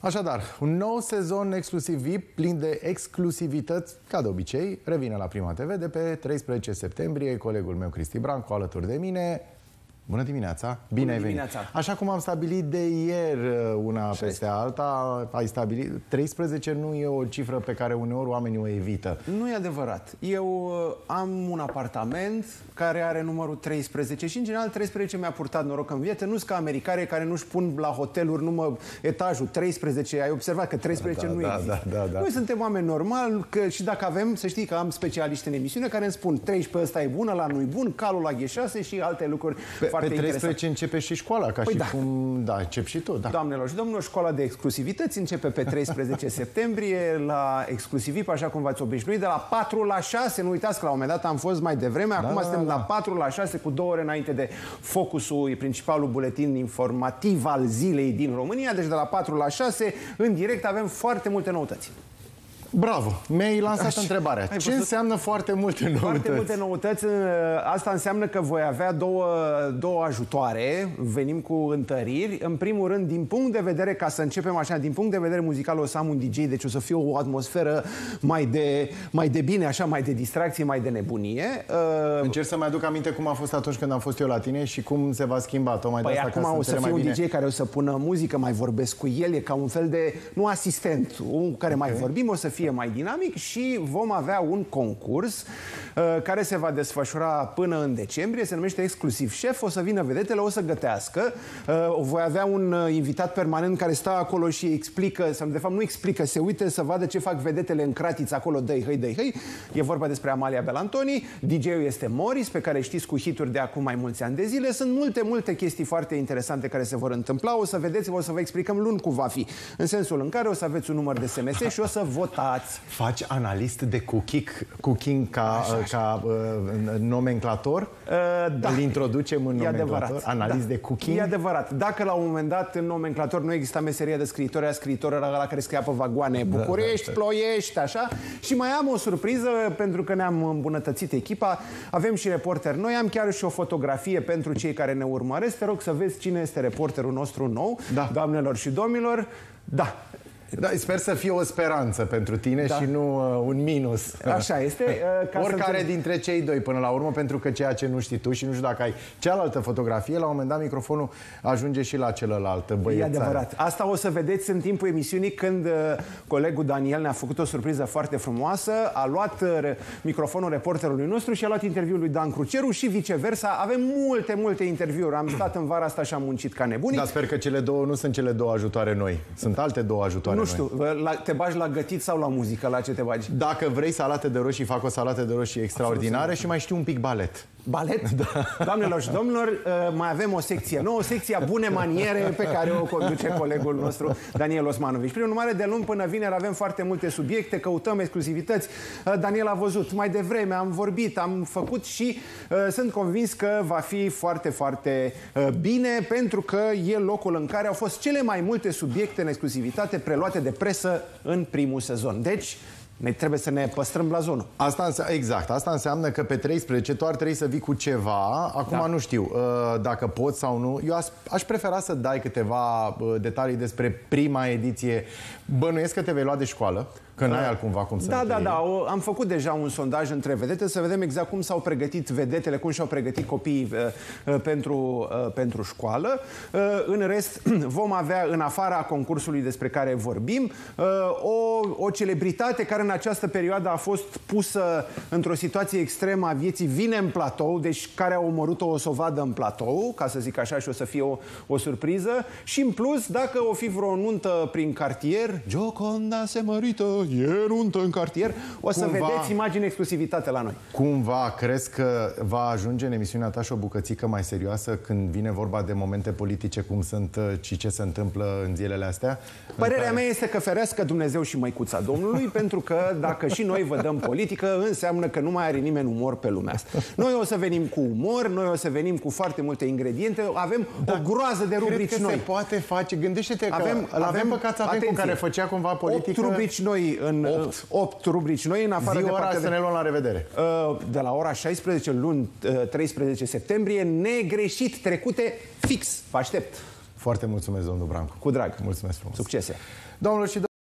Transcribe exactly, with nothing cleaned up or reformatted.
Așadar, un nou sezon exclusiv V I P, plin de exclusivități, ca de obicei, revine la Prima T V de pe treisprezece septembrie. Colegul meu, Cristi Brancu, alături de mine. Bună dimineața! Bine ai venit! Așa cum am stabilit de ieri una peste alta, ai stabilit, treisprezece nu e o cifră pe care uneori oamenii o evită. Nu e adevărat. Eu am un apartament care are numărul treisprezece și în general treisprezece mi-a purtat noroc în viață. Nu-s ca americane care nu-și pun la hoteluri număr, etajul treisprezece. Ai observat că treisprezece da, nu da, există. Da, da, da. Noi suntem oameni normali că și dacă avem, să știi că am specialiști în emisiune care îmi spun treisprezece ăsta e bună, la nu-i bun, calul la G șase și alte lucruri pe, foarte pe treisprezece începe și școala, ca păi și da. cum... Da, încep și tu, da. Doamnelor și domnilor, școala de exclusivități începe pe treisprezece septembrie la Exclusivip, așa cum v-ați obișnuit, de la patru la șase. Nu uitați că la un moment dat am fost mai devreme, acum da, suntem da, da. la patru la șase, cu două ore înainte de Focusul, principalul buletin informativ al zilei din România. Deci de la patru la șase, în direct, avem foarte multe noutăți. Bravo! Mi-ai lansat Așa. întrebarea. Ai Ce văzut? înseamnă foarte multe noutăți? Foarte multe noutăți. Asta înseamnă că voi avea două, două ajutoare. Venim cu întăriri. În primul rând, din punct de vedere, ca să începem așa, din punct de vedere muzical o să am un D J, deci o să fie o atmosferă mai de, mai de bine, așa, mai de distracție, mai de nebunie. Încerc să-mi aduc aminte cum a fost atunci când am fost eu la tine și cum se va schimba. Tocmai Păi de asta, acum ca o să fie un bine. D J care o să pună muzică, mai vorbesc cu el, e ca un fel de, nu asistent, un cu care okay. mai vorbim, o să fie mai dinamic și vom avea un concurs uh, care se va desfășura până în decembrie, se numește Exclusiv Șef, o să vină vedetele, o să gătească, uh, voi avea un uh, invitat permanent care stă acolo și explică, sau de fapt nu explică, se uită să vadă ce fac vedetele în cratiță acolo, dă-i hăi, dă-i hăi. E vorba despre Amalia Belantoni, D J-ul este Morris, pe care știți cu hituri de acum mai mulți ani de zile. Sunt multe, multe chestii foarte interesante care se vor întâmpla, o să vedeți, o să vă explicăm luni cum va fi, în sensul în care o să aveți un număr de S M S și o să votați. Faci analist de cooking, cooking ca, așa, așa. ca uh, nomenclator? Uh, da. Îl introducem în e nomenclator? Adevărat. Analist da. de cooking? E adevărat. Dacă la un moment dat în nomenclator nu exista meseria de scriitor, era scriitorul ăla care scria pe vagoane București, da, da, da. Ploiești, așa. Și mai am o surpriză, pentru că ne-am îmbunătățit echipa. Avem și reporteri noi, am chiar și o fotografie pentru cei care ne urmăresc. Te rog să vezi cine este reporterul nostru nou, da. Doamnelor și domnilor. Da. Da, sper să fie o speranță pentru tine da. și nu uh, un minus. Așa este. Uh, ca Oricare să dintre cei doi până la urmă, pentru că ceea ce nu știi tu și nu știu dacă ai cealaltă fotografie, la un moment dat microfonul ajunge și la celălalt băiețar. E adevărat. Asta o să vedeți în timpul emisiunii când uh, colegul Daniel ne-a făcut o surpriză foarte frumoasă, a luat uh, microfonul reporterului nostru și a luat interviul lui Dan Cruceru și viceversa. Avem multe, multe interviuri. Am stat în vara asta și am muncit ca nebunii. Dar sper că cele două nu sunt cele două ajutoare noi. Sunt alte două ajutoare. Nu știu, la, te bagi la gătit sau la muzică? La ce te bagi? Dacă vrei salate de roșii, fac o salată de roșii extraordinară și mai știu un pic balet. Balet? Da. Doamnelor și domnilor, mai avem o secție nouă, secția Bune Maniere, pe care o conduce colegul nostru Daniel Osmanovici. Prin urmare, de luni până vineri avem foarte multe subiecte, căutăm exclusivități. Daniel a văzut mai devreme, am vorbit, am făcut și uh, sunt convins că va fi foarte, foarte uh, bine, pentru că e locul în care au fost cele mai multe subiecte în exclusivitate preluate de presă în primul sezon. Deci, ne trebuie să ne păstrăm blazonul. Asta înseamnă, exact. Asta înseamnă că pe treisprezece tu ar trebui să vii cu ceva. Acum da. nu știu dacă poți sau nu. Eu aș, aș prefera să dai câteva detalii despre prima ediție. Bănuiesc că te vei lua de școală, că n-ai altcumva cum să Da, da, iei. da. O, am făcut deja un sondaj între vedete, să vedem exact cum s-au pregătit vedetele, cum și-au pregătit copiii uh, uh, pentru, uh, pentru școală. Uh, în rest, vom avea, în afara concursului despre care vorbim, uh, o, o celebritate care în această perioadă a fost pusă într-o situație extremă a vieții, vine în platou, deci care a omorât-o o să o vadă în platou, ca să zic așa, și o să fie o, o surpriză. Și în plus, dacă o fi vreo nuntă prin cartier, Gioconda se mărită, e nuntă în cartier, o să cumva, vedeți imagini exclusivitate la noi. Cumva crezi că va ajunge în emisiunea ta și o bucățică mai serioasă când vine vorba de momente politice cum sunt și ce se întâmplă în zilele astea? Părerea care... mea este că ferească Dumnezeu și măicuța Domnului, pentru că dacă și noi vă dăm politică, înseamnă că nu mai are nimeni umor pe lumea asta. Noi o să venim cu umor, noi o să venim cu foarte multe ingrediente, avem da, o groază de rubrici cred că noi. se poate face, gândește-te că avem, avem, avem păcați avem cu care făcea cumva politică. opt rubrici noi în opt rubrici noi în afară zi de ora partea să de... ne luăm la revedere. De la ora șaisprezece luni treisprezece septembrie, negreșit, trecute fix. Vă aștept. Foarte mulțumesc, domnul Brancu. Cu drag. Mulțumesc frumos. Succese. Domnilor și